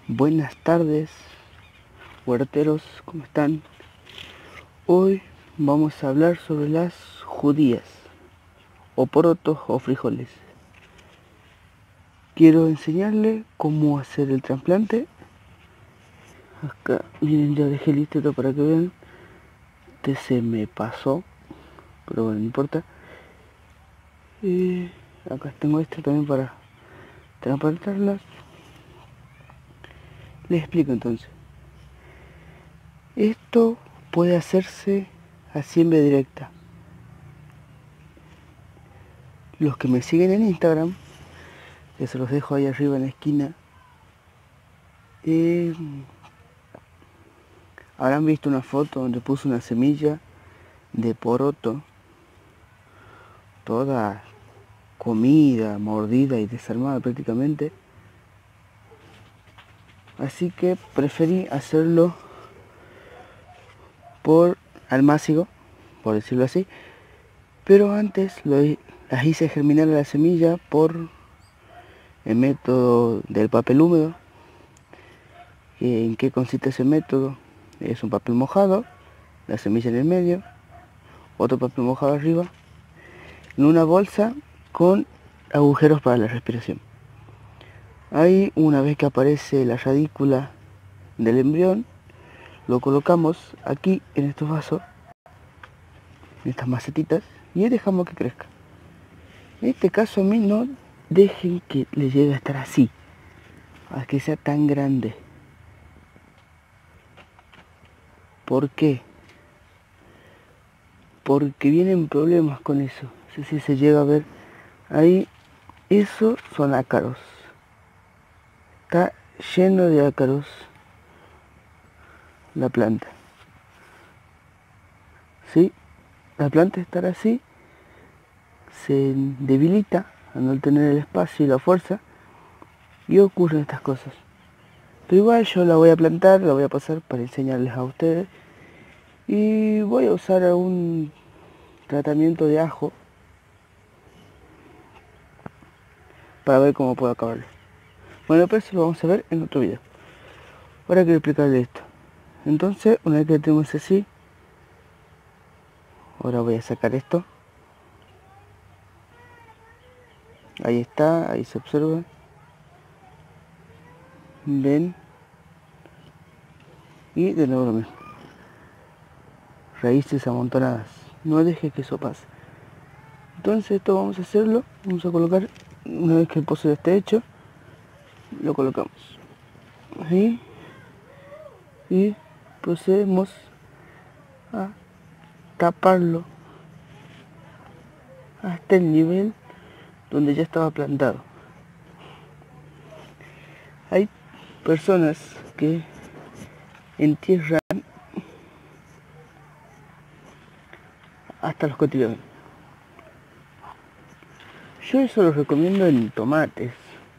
Buenas tardes, huerteros, ¿cómo están? Hoy vamos a hablar sobre las judías, o porotos o frijoles. Quiero enseñarle cómo hacer el trasplante. Acá, miren, ya dejé listo todo para que vean. Este se me pasó, pero bueno, no importa. Y acá tengo este también para trasplantarlas. Les explico entonces. Esto puede hacerse a siembra directa. Los que me siguen en Instagram, que se los dejo ahí arriba en la esquina, habrán visto una foto donde puse una semilla de poroto, toda comida, mordida y desarmada prácticamente. Así que preferí hacerlo por almácigo, por decirlo así. Pero antes las hice germinar a la semilla por el método del papel húmedo. ¿En qué consiste ese método? Es un papel mojado, la semilla en el medio, otro papel mojado arriba, en una bolsa con agujeros para la respiración. Ahí, una vez que aparece la radícula del embrión, lo colocamos aquí en estos vasos, en estas macetitas, y dejamos que crezca. En este caso a mí no dejen que le llegue a estar así, a que sea tan grande. ¿Por qué? Porque vienen problemas con eso. No sé si se llega a ver ahí. Esos son ácaros. Está lleno de ácaros la planta. ¿Sí? La planta estará así, se debilita al no tener el espacio y la fuerza, y ocurren estas cosas. Pero igual yo la voy a plantar, la voy a pasar para enseñarles a ustedes, y voy a usar un tratamiento de ajo para ver cómo puedo acabarlo. Bueno, pero eso lo vamos a ver en otro video. Ahora quiero explicarles esto. Entonces, una vez que tenemos así, ahora voy a sacar esto. Ahí está, ahí se observa. Ven. Y de nuevo lo mismo. Raíces amontonadas. No deje que eso pase. Entonces esto vamos a hacerlo. Vamos a colocar, una vez que el pozo ya esté hecho, lo colocamos ahí. Y procedemos a taparlo hasta el nivel donde ya estaba plantado. Hay personas que entierran hasta los cotidianos. Yo eso lo recomiendo en tomates,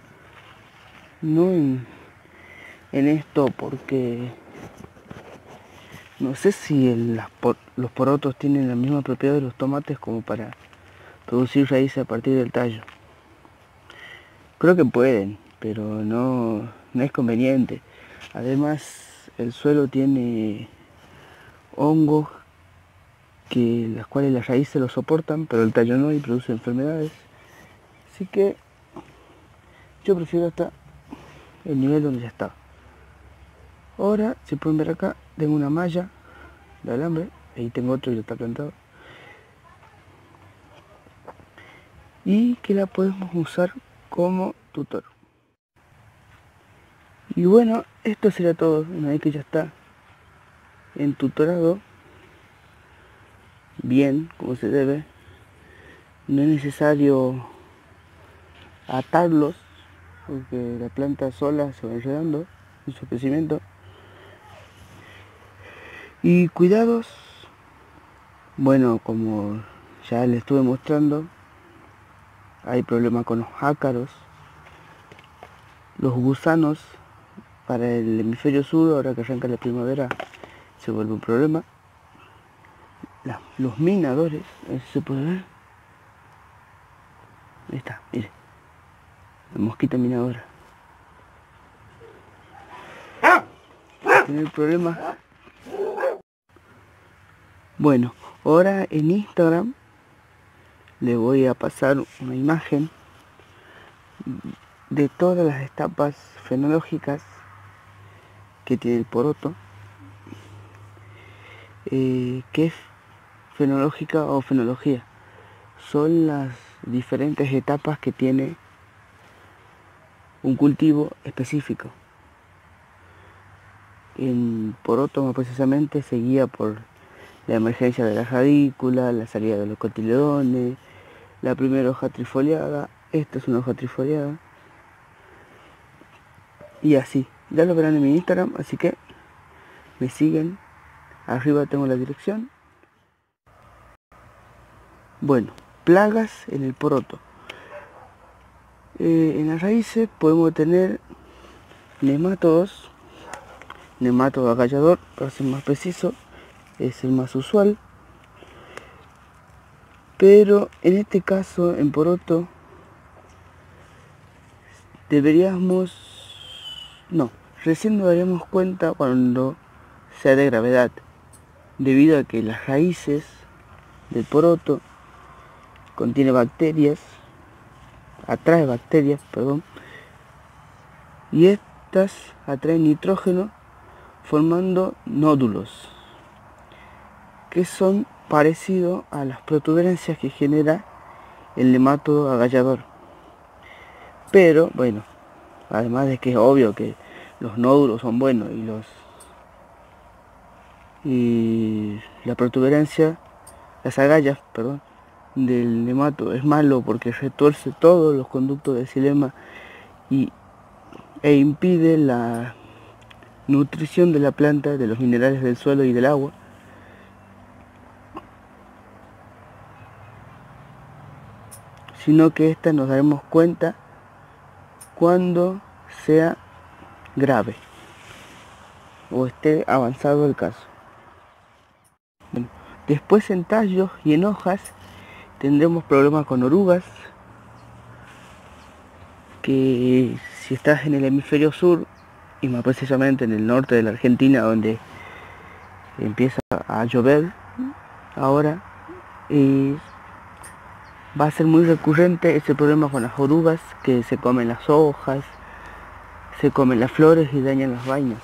no en esto, porque no sé si los porotos tienen la misma propiedad de los tomates como para producir raíces a partir del tallo. Creo que pueden, pero no es conveniente. Además, el suelo tiene hongos las cuales las raíces lo soportan, pero el tallo no, y produce enfermedades. Así que yo prefiero hasta el nivel donde ya estaba. Ahora, si pueden ver acá, tengo una malla de alambre, ahí tengo otro y ya está plantado, y que la podemos usar como tutor. Y bueno, esto será todo. Una vez que ya está entutorado bien, como se debe, no es necesario atarlos, porque la planta sola se va enredando en su crecimiento. Y cuidados, bueno, como ya les estuve mostrando, hay problemas con los ácaros, los gusanos. Para el hemisferio sur, ahora que arranca la primavera, se vuelve un problema. Los minadores, a ver si se puede ver. Ahí está, mire, la mosquita minadora. tener problemas. Bueno, ahora en Instagram le voy a pasar una imagen de todas las etapas fenológicas que tiene el poroto. ¿Qué es fenológica o fenología? Son las diferentes etapas que tiene un cultivo específico. En poroto más precisamente se guía por la emergencia de la radícula, la salida de los cotiledones, la primera hoja trifoliada, esta es una hoja trifoliada, y así. Ya lo verán en mi Instagram, así que me siguen. Arriba tengo la dirección. Bueno, plagas en el poroto. En las raíces podemos tener nematodos, nematodo agallador, para ser más preciso, es el más usual. Pero en este caso, en poroto, recién nos daríamos cuenta cuando sea de gravedad, debido a que las raíces del poroto contiene bacterias, atrae bacterias, y estas atraen nitrógeno formando nódulos, que son parecidos a las protuberancias que genera el nematodo agallador. Pero bueno, además de que es obvio que los nódulos son buenos y la protuberancia, las agallas, del nematodo es malo porque retuerce todos los conductos de xilema e impide la nutrición de la planta, de los minerales del suelo y del agua. Sino que esta nos daremos cuenta cuando sea grave o esté avanzado el caso. Bueno, después en tallos y en hojas tendremos problemas con orugas, que si estás en el hemisferio sur y más precisamente en el norte de la Argentina, donde empieza a llover ahora, va a ser muy recurrente ese problema con las orugas, que se comen las hojas, se comen las flores y dañan las vainas.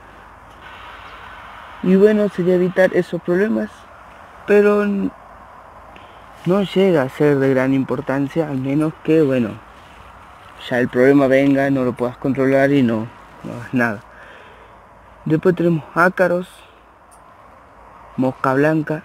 Y bueno, sería evitar esos problemas, pero no llega a ser de gran importancia, al menos que, bueno, ya el problema venga, no lo puedas controlar y no hagas nada. Después tenemos ácaros, mosca blanca,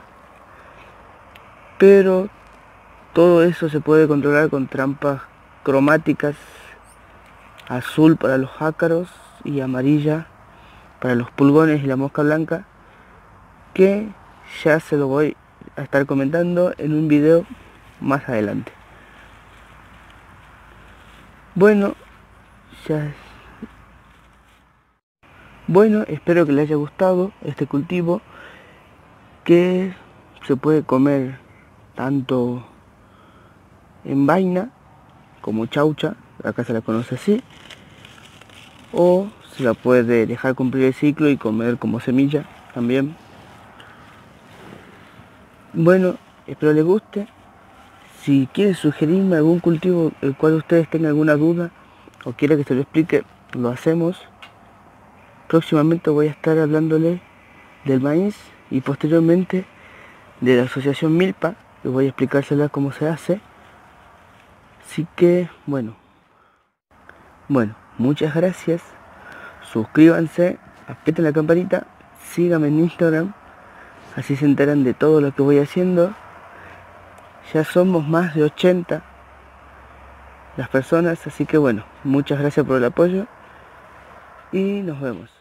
pero todo eso se puede controlar con trampas cromáticas, azul para los ácaros y amarilla para los pulgones y la mosca blanca, que ya se lo voy a estar comentando en un video más adelante. Bueno, espero que les haya gustado este cultivo, que se puede comer tanto en vaina como chaucha, acá se la conoce así, o se la puede dejar cumplir el ciclo y comer como semilla también. Bueno, espero les guste. Si quieren sugerirme algún cultivo el cual ustedes tengan alguna duda o quiera que se lo explique, lo hacemos. Próximamente voy a estar hablándole del maíz y posteriormente de la asociación Milpa, y voy a explicársela cómo se hace. Así que bueno, muchas gracias. Suscríbanse, aprieten la campanita, síganme en Instagram, así se enteran de todo lo que voy haciendo. Ya somos más de 80 las personas, así que bueno, muchas gracias por el apoyo y nos vemos.